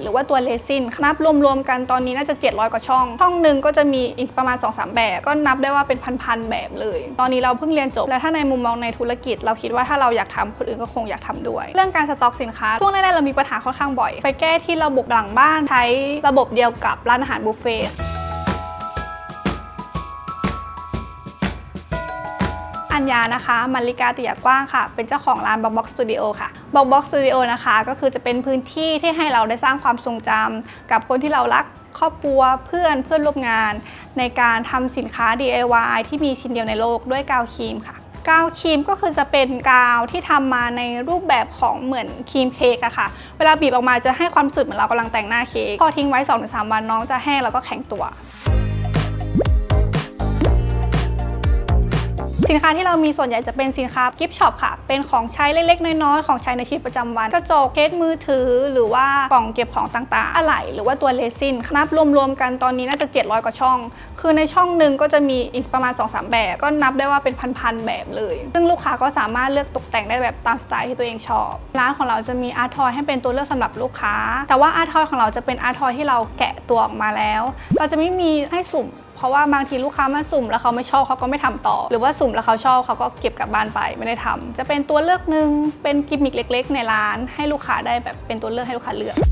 รือว่าตัวเรซินนับรวมๆกันตอนนี้น่าจะ700กว่าช่องหนึ่งก็จะมีอีกประมาณ 2-3 แบบก็นับได้ว่าเป็นพันแบบเลยตอนนี้เราเพิ่งเรียนจบและถ้าในมุมมองในธุรกิจเราคิดว่าถ้าเราอยากทำคนอื่นก็คงอยากทำด้วยเรื่องการสต็อกสินค้าช่วงแรกๆเรามีปัญหาค่อนข้างบ่อยไปแก้ที่ระบบหลังบ้านใช้ระบบเดียวกับร้านอาหารบุฟเฟ่อัญญานะคะมาริกาติยากว้างค่ะเป็นเจ้าของร้าน Box Studio ค่ะ Box Studio นะคะก็คือจะเป็นพื้นที่ที่ให้เราได้สร้างความทรงจำกับคนที่เรารักครอบครัวเพื่อนร่วมงานในการทำสินค้า DIY ที่มีชิ้นเดียวในโลกด้วยกาวครีมค่ะกาวครีมก็คือจะเป็นกาวที่ทำมาในรูปแบบของเหมือนครีมเค้กอะค่ะเวลาบีบออกมาจะให้ความรู้สึกเหมือนเรากำลังแต่งหน้าเค้กพอทิ้งไว้ 2-3 วันน้องจะแห้งแล้วก็แข็งตัวสินค้าที่เรามีส่วนใหญ่จะเป็นสินค้ากิฟต์ช็อปค่ะเป็นของใช้เล็กๆน้อยๆของใช้ในชีวิตประจำวันกระจกเคสมือถือหรือว่ากล่องเก็บของต่างๆอะไหล่หรือว่าตัวเรซินนับรวมๆกันตอนนี้น่าจะ700กว่าช่องคือในช่องหนึ่งก็จะมีอีกประมาณ 2-3 แบบก็นับได้ว่าเป็นพันแบบเลยซึ่งลูกค้าก็สามารถเลือกตกแต่งได้แบบตามสไตล์ที่ตัวเองชอบร้านของเราจะมีอาร์ทอยให้เป็นตัวเลือกสำหรับลูกค้าแต่ว่าอาร์ทอยของเราจะเป็นอาร์ทอยที่เราแกะตัวออกมาแล้วเราจะไม่มีให้สุ่มเพราะว่าบางทีลูกค้ามาสุ่มแล้วเขาไม่ชอบเขาก็ไม่ทำต่อหรือว่าสุ่มแล้วเขาชอบเขาก็เก็บกลับบ้านไปไม่ได้ทำจะเป็นตัวเลือกหนึ่งเป็นกิมมิคเล็กๆในร้านให้ลูกค้าได้แบบเป็นตัวเลือกให้ลูกค้าเลือก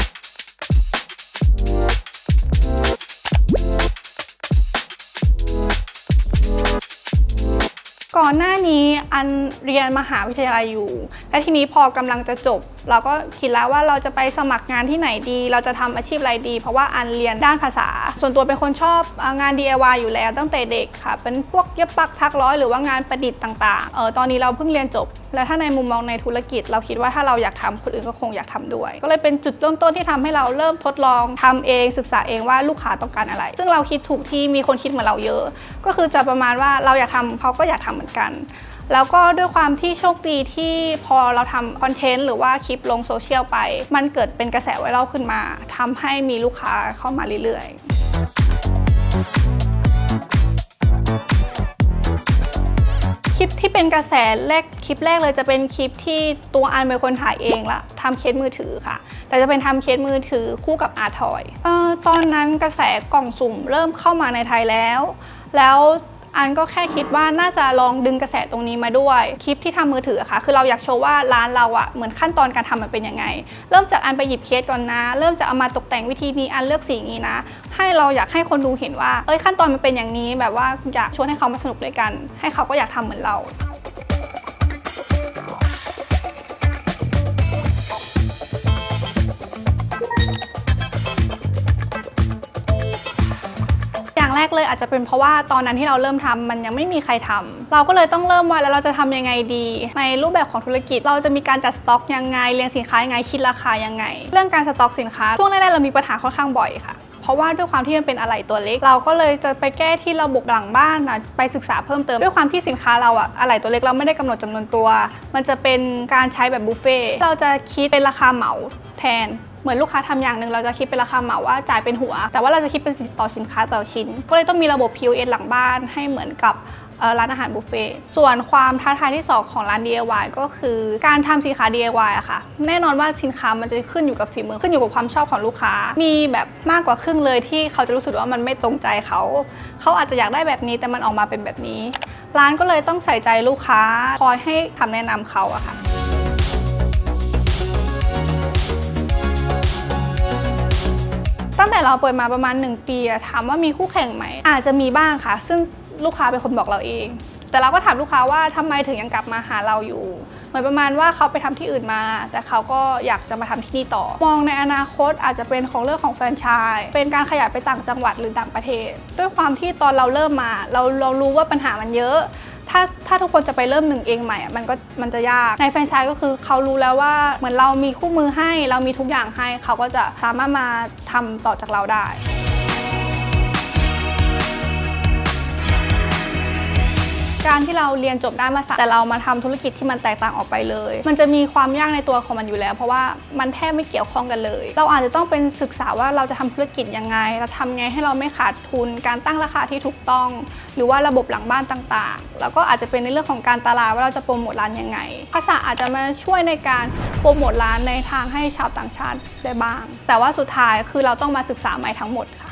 ก่อนหน้านี้อันเรียนมหาวิทยาลัยอยู่และทีนี้พอกำลังจะจบเราก็คิดแล้วว่าเราจะไปสมัครงานที่ไหนดีเราจะทำอาชีพอะไรดีเพราะว่าอันเรียนด้านภาษาส่วนตัวเป็นคนชอบงาน DIY อยู่แล้วตั้งแต่เด็กค่ะเป็นพวกเย็บปักถักร้อยหรือว่างานประดิษฐ์ต่างๆตอนนี้เราเพิ่งเรียนจบและถ้าในมุมมองในธุรกิจเราคิดว่าถ้าเราอยากทำคนอื่นก็คงอยากทำด้วยก็เลยเป็นจุดเริ่มต้นที่ทำให้เราเริ่มทดลองทำเองศึกษาเองว่าลูกค้าต้องการอะไรซึ่งเราคิดถูกที่มีคนคิดเหมือนเราเยอะก็คือจะประมาณว่าเราอยากทำเขาก็อยากทำเหมือนกันแล้วก็ด้วยความที่โชคดีที่พอเราทำคอนเทนต์หรือว่าคลิปลงโซเชียลไปมันเกิดเป็นกระแสไวรัลขึ้นมาทำให้มีลูกค้าเข้ามาเรื่อยๆคลิปที่เป็นกระแสแรกคลิปแรกเลยจะเป็นคลิปที่ตัวอันเป็นคนถ่ายเองละทำเคสมือถือค่ะแต่จะเป็นทำเคสมือถือคู่กับอาร์ทอยตอนนั้นกระแสกล่องสุ่มเริ่มเข้ามาในไทยแล้วอันก็แค่คิดว่าน่าจะลองดึงกระแสตรงนี้มาด้วยคลิปที่ทำมือถือค่ะคือเราอยากโชว์ว่าร้านเราอะเหมือนขั้นตอนการทำมันเป็นยังไงเริ่มจากอันไปหยิบเคสก่อนนะเริ่มจากเอามาตกแต่งวิธีนี้อันเลือกสีนี้นะให้เราอยากให้คนดูเห็นว่าขั้นตอนมันเป็นอย่างนี้แบบว่าอยากชวนให้เขามาสนุกด้วยกันให้เขาก็อยากทำเหมือนเราแรกเลยอาจจะเป็นเพราะว่าตอนนั้นที่เราเริ่มทำมันยังไม่มีใครทำเราก็เลยต้องเริ่มว่าแล้วเราจะทำยังไงดีในรูปแบบของธุรกิจเราจะมีการจัดสต็อกยังไงเรียงสินค้ายังไงคิดราคายังไงเรื่องการสต็อกสินค้าช่วงแรกๆเรามีปัญหาค่อนข้างบ่อยค่ะเพราะว่าด้วยความที่มันเป็นอะไหล่ตัวเล็กเราก็เลยจะไปแก้ที่ระบบหลังบ้านไปศึกษาเพิ่มเติมด้วยความที่สินค้าเราอะไหล่ตัวเล็กเราไม่ได้กำหนดจำนวนตัวมันจะเป็นการใช้แบบบุฟเฟ่เราจะคิดเป็นราคาเหมาแทนเหมือนลูกค้าทำอย่างหนึ่งเราจะคิดเป็นราคาเหมาว่าจ่ายเป็นหัวแต่ว่าเราจะคิดเป็นต่อสินค้าต่อชิ้นก็เลยต้องมีระบบ POS หลังบ้านให้เหมือนกับร้านอาหารบุฟเฟ่ส่วนความท้าทายที่2ของร้าน DIY ก็คือการทำสินค้า DIY อะค่ะแน่นอนว่าสินค้ามันจะขึ้นอยู่กับฝีมือขึ้นอยู่กับความชอบของลูกค้ามีแบบมากกว่าครึ่งเลยที่เขาจะรู้สึกว่ามันไม่ตรงใจเขาอาจจะอยากได้แบบนี้แต่มันออกมาเป็นแบบนี้ร้านก็เลยต้องใส่ใจลูกค้าคอยให้คำแนะนำเขาอะค่ะตั้งแต่เราเปิดมาประมาณ1 ปีถามว่ามีคู่แข่งไหมอาจจะมีบ้างค่ะซึ่งลูกค้าเป็นคนบอกเราเองแต่เราก็ถามลูกค้าว่าทำไมถึงยังกลับมาหาเราอยู่เหมือนประมาณว่าเขาไปทำที่อื่นมาแต่เขาก็อยากจะมาทำที่นี่ต่อมองในอนาคตอาจจะเป็นของเรื่องของแฟรนไชส์เป็นการขยายไปต่างจังหวัดหรือต่างประเทศด้วยความที่ตอนเราเริ่มมาเรารู้ว่าปัญหามันเยอะถ้าทุกคนจะไปเริ่ม1เองใหม่มันจะยากในแฟรนไชส์ก็คือเขารู้แล้วว่าเหมือนเรามีคู่มือให้เรามีทุกอย่างให้เขาก็จะสามารถมาทำต่อจากเราได้การที่เราเรียนจบด้านภาษาแต่เรามาทำธุรกิจที่มันแตกต่างออกไปเลยมันจะมีความยากในตัวของมันอยู่แล้วเพราะว่ามันแทบไม่เกี่ยวข้องกันเลยเราอาจจะต้องเป็นศึกษาว่าเราจะทำธุรกิจยังไงเราทำไงให้เราไม่ขาดทุนการตั้งราคาที่ถูกต้องหรือว่าระบบหลังบ้านต่างๆแล้วก็อาจจะเป็นในเรื่องของการตลาดว่าเราจะโปรโมทร้านยังไงภาษาอาจจะมาช่วยในการโปรโมทร้านในทางให้ชาวต่างชาติได้บ้างแต่ว่าสุดท้ายคือเราต้องมาศึกษาใหม่ทั้งหมดค่ะ